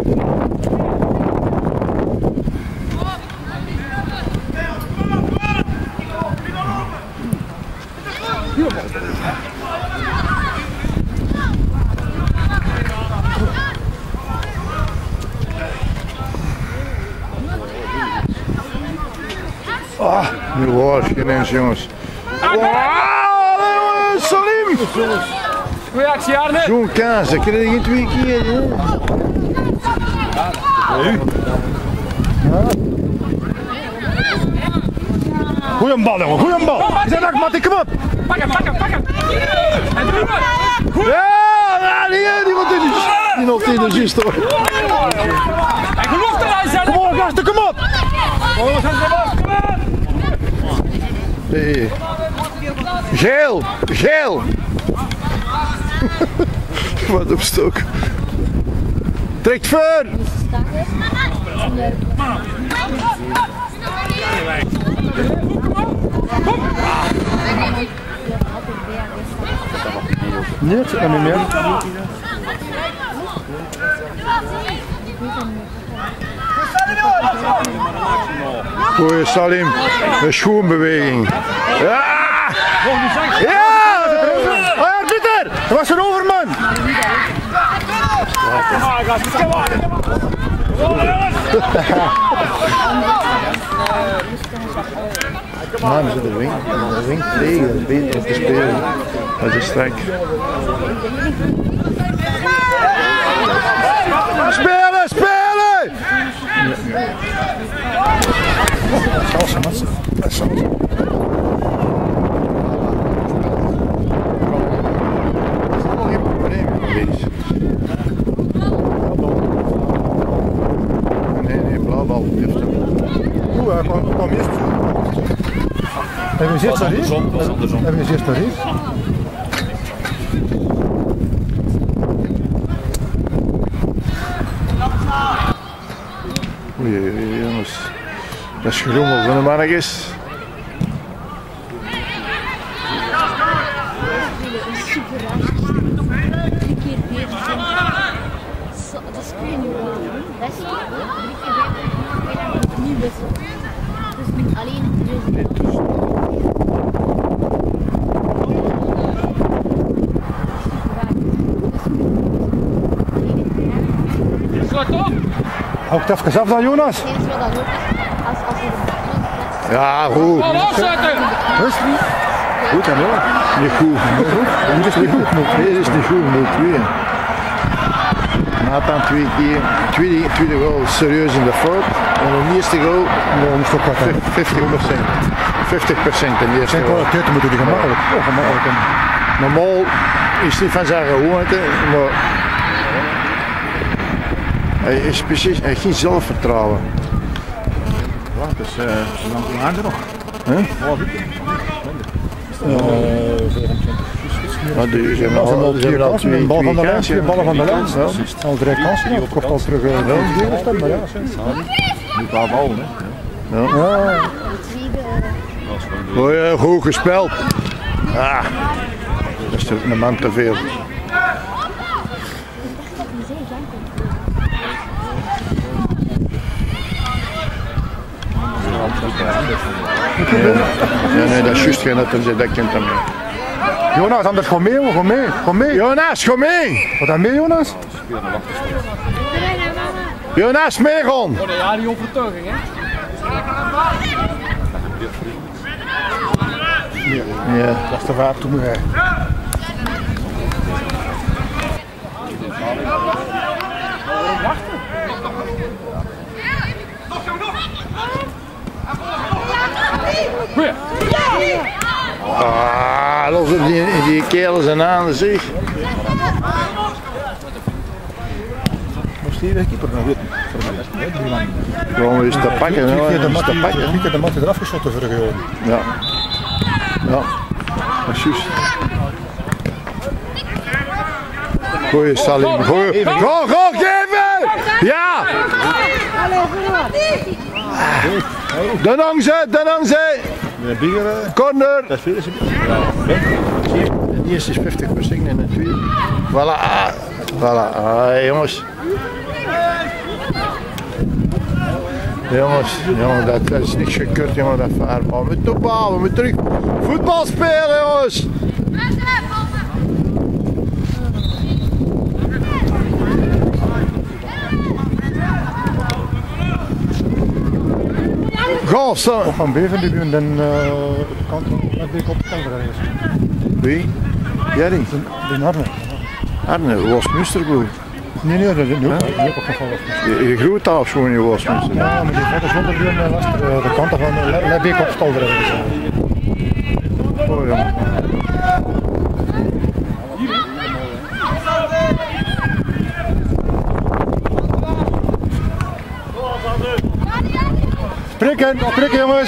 Ah, nu hoor, geen eens jongens. Salim! Goeie actie, Arne! Zo'n kaas, dat krijg je 2 keer. Goeie bal, jongen, goeie bal! Zet dat, Mattie, kom op! Pak hem! En doe het! Ja, die wordt in die nog in de juist hoor. En geloof eruit, Zelle! Kom op, gasten, kom op! Nee. Geel! Wat op stok. Trekt voor! Nee, het zit nog niet meer. Goeie Salim, een schoenbeweging. Ja! Ja! Oh ja, Pieter! Dat was een overman! Maar ze de wing tegen, dat is beter om te spelen. Dat is strak. Spelen! Dat is salsa. Nee, blauwbal heeft hem. Oeh, hij kwam eerst. Hebben we eerst naar hier? Hebben we eerst naar hier? Oei, jongens. Dat is gerommel van de mannetjes. Hou ik het even af dan, Jonas? Ja, goed. Rustig. Goed dan hoor. Niet goed. Dit is niet goed. Nee, dit is niet goed. 0-2. Nathan 2 keer. Tweede goal serieus in de fout. En de eerste goal 50%. 50% in de eerste goal. Dit moeten die gemakkelijk. Normaal is het niet van zijn gewoonte, maar hij is precies, hij heeft geen zelfvertrouwen. Ja, dus hoe lang nog? Ze hebben al twee ballen van de lijn. Al direct kansen, ik kocht al terug maar ja. Nu paar ballen, hè? Ja. Goed gespeeld. Ah, dat is een man te veel. Ja, nee, dat is juist geen dat kent hem niet. Jonas, anders gewoon mee, gewoon mee. Jonas, kom mee! Wat dan mee, Jonas? Jonas, mee gewoon! Ja, die overtuiging, hè? Ja. Dat is te vaak toen hij. Ah, los op die kerel zijn aan zich. Moest hier de keeper nog weten. Gewoon eens te pakken, hè? Pieter de mat eraf geschoten vorige jaar. Ja. Ja, dat is juist. Goeie Salim, goeie. Go, geven! Ja! Dan hang ze! Corner! Dat is veel. De eerste is 50% en de tweede. Voilà, voilà. Ah, jongens. Jongens, dat is niks gekeurd, jongen, dat vaarbal. We moeten opbouwen, we moeten terug voetbal spelen, jongens! Go, zo! Van Beven die doen dan de kant met die op de Wie? Jerry? De Arne. Arne, Westminstergoed. Nee, dat is niet op geval. Je groeit af gewoon in Westminster. Ja, maar die gaat zonder doen de kanten van de beek op stal erin. Oh ja. Prikken jongens!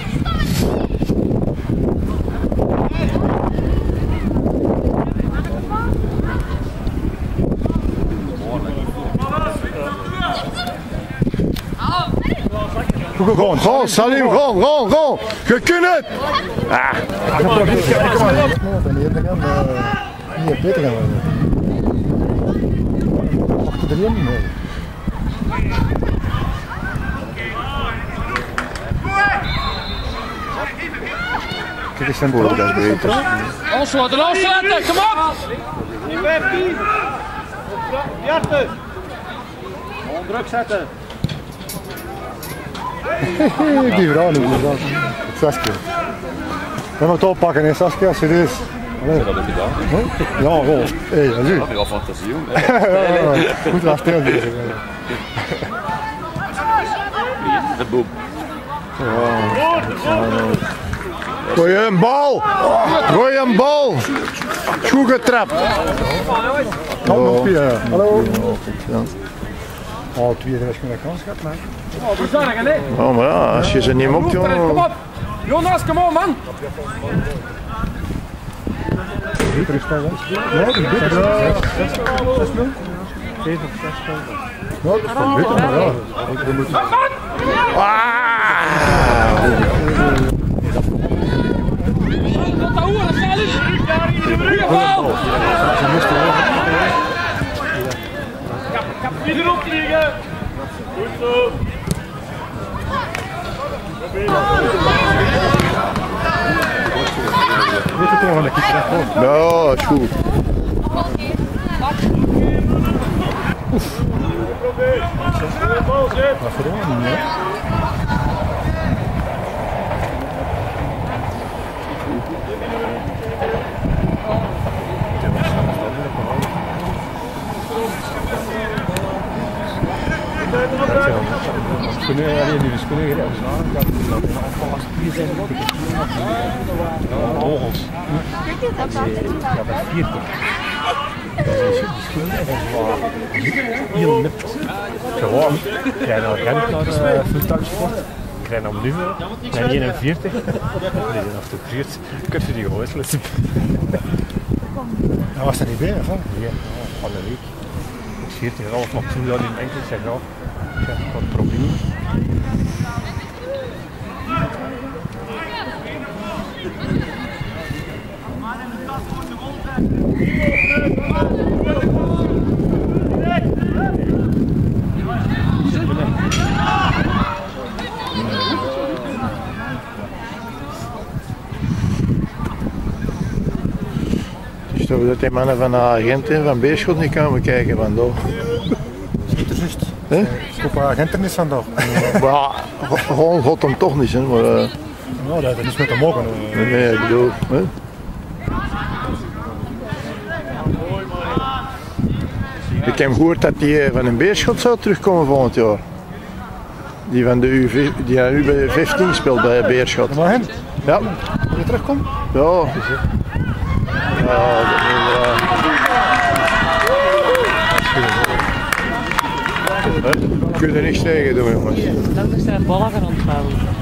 Gewoon, Salim, gewoon! Je kunt het! Niet beter gaan worden. Achter de lijn. Kijk eens, dat is beter. Afsluiten, kom op! In 15! Bjarte! Gewoon druk zetten! Die vrouw niet, Saskia. We moeten het oppakken, hè, Saskia, serieus. Heb je dat ook gedaan? Ja, wel. Hé, dat is u. Dat heb je al fantasie, jong. Goed laat stil bezig. De boom. Gooi een bal! Gooi een bal! Goed getrapt! Hallo. Oh, 2 is geen kans gehad, man. Oh, maar ja, als je ze niet mocht, Kom jongen. op! Jonas, kom op, man! Beter is het wel. Nee, die beter is het 6-0. 7 of 6-0. Ja, dat is wel beter, maar ja. We moeten... Tot de hoeren, Salim! Goeie bal! Niet erop vliegen! Goed zo! Weet het toch wel, ik krijg gewoon. Ja, is goed. Wat gedaan, hè? Gewoon, jij naar Gent naar voetbalsport. Ik rijd naar Leuven, naar 41. Die zijn nog te gehuurd. Kun je die gewoon sluiten? Dat was er niet bij, of wat? Nee, van de week. Ik 40 half nog toe dat in enkel. Ik zeg ja, ik heb wat probleem. Dus dat die mannen van de agent en van Beerschot niet komen kijken vandaag. Dat is juist. Hè? Ik hoop agenten is vandaag. Maar gewoon God hem toch niet, hè. Maar Nou, dat is met de mogen. nee, ik bedoel, hè? Ik heb gehoord dat die van een Beerschot zou terugkomen volgend jaar. Die van de die nu bij 15 speelt bij Beerschot. Maar hen, Ja. wil je terugkomen? Ja. Kun je er niks tegen doen, jongens. Dat is de ballen gaan onthouden.